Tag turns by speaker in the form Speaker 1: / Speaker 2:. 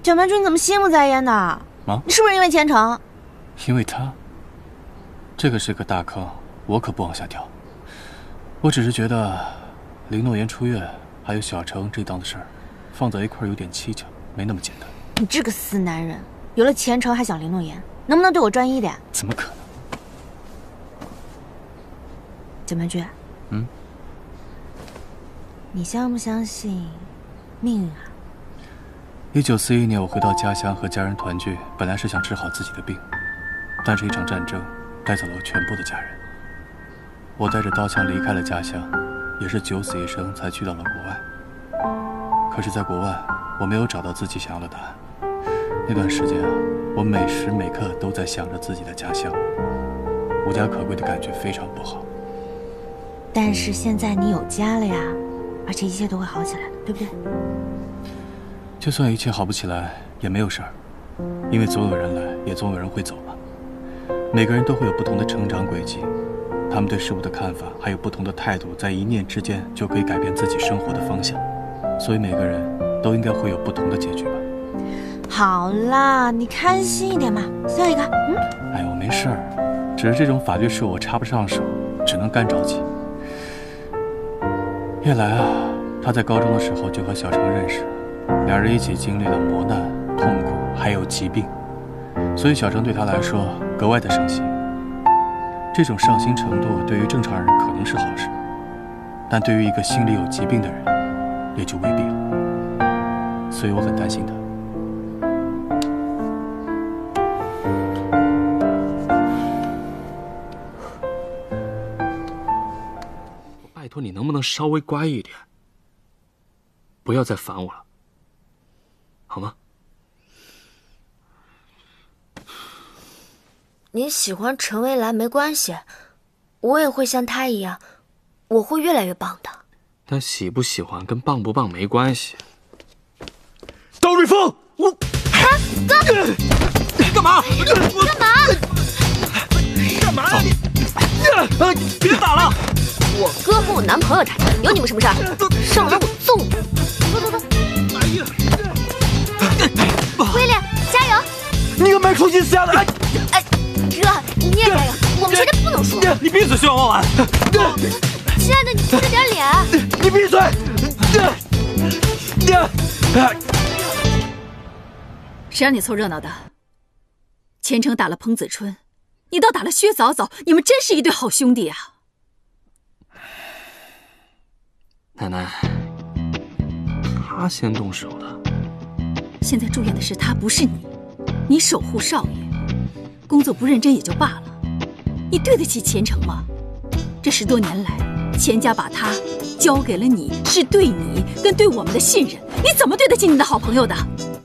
Speaker 1: 蒋曼君，你怎么心不在焉的？
Speaker 2: 啊？
Speaker 1: 你是不是因为钱程？
Speaker 2: 因为他，这个是个大坑，我可不往下掉。我只是觉得，林诺言出院，还有小程这档子事儿，放在一块儿有点蹊跷，没那么简单。
Speaker 1: 你这个死男人，有了钱程还想林诺言，能不能对我专一点？
Speaker 2: 怎么可能？
Speaker 1: 蒋曼君，你相不相信命运啊
Speaker 2: ？1941年，我回到家乡和家人团聚，本来是想治好自己的病，但是一场战争带走了我全部的家人。我带着刀枪离开了家乡，也是九死一生才去到了国外。可是，在国外，我没有找到自己想要的答案。那段时间啊，我每时每刻都在想着自己的家乡，无家可归的感觉非常不好。
Speaker 1: 但是现在你有家了呀，而且一切都会好起来的，对不对？
Speaker 2: 就算一切好不起来也没有事儿，因为总有人来，也总有人会走嘛。每个人都会有不同的成长轨迹，他们对事物的看法还有不同的态度，在一念之间就可以改变自己生活的方向。所以每个人都应该会有不同的结局吧。
Speaker 1: 好啦，你开心一点嘛，笑一个。
Speaker 2: 哎呀，我没事儿，只是这种法律事务我插不上手，只能干着急。叶来啊，他在高中的时候就和小程认识，两人一起经历了磨难、痛苦，还有疾病，所以小程对他来说格外的上心。这种上心程度对于正常人可能是好事，但对于一个心里有疾病的人，也就未必了。所以我很担心他。拜托你能不能稍微乖一点，不要再烦我了，好吗？
Speaker 3: 你喜欢陈蔚来没关系，我也会像他一样，我会越来越棒的。
Speaker 2: 但喜不喜欢跟棒不棒没关系。高瑞峰，我
Speaker 3: 哥，
Speaker 2: 干嘛？
Speaker 3: 干嘛？
Speaker 2: 干嘛呀你？别打了！
Speaker 3: 我哥和我男朋友打架，有你们什么事儿？上来我揍你！走。威廉，加油！
Speaker 4: 你个没出息瞎的！
Speaker 3: 哥，你也加油！我们现在不能输。
Speaker 4: 你闭嘴，徐婉婉！
Speaker 3: 亲爱的，你粗着点脸。
Speaker 4: 你闭嘴！
Speaker 5: 谁让你凑热闹的？钱程打了彭子春，你倒打了薛早早，你们真是一对好兄弟啊！
Speaker 2: 奶奶，他先动手的。
Speaker 5: 现在住院的是他，不是你。你守护少爷，工作不认真也就罢了，你对得起钱程吗？这10多年来，钱家把他交给了你，是对你跟对我们的信任，你怎么对得起你的好朋友的？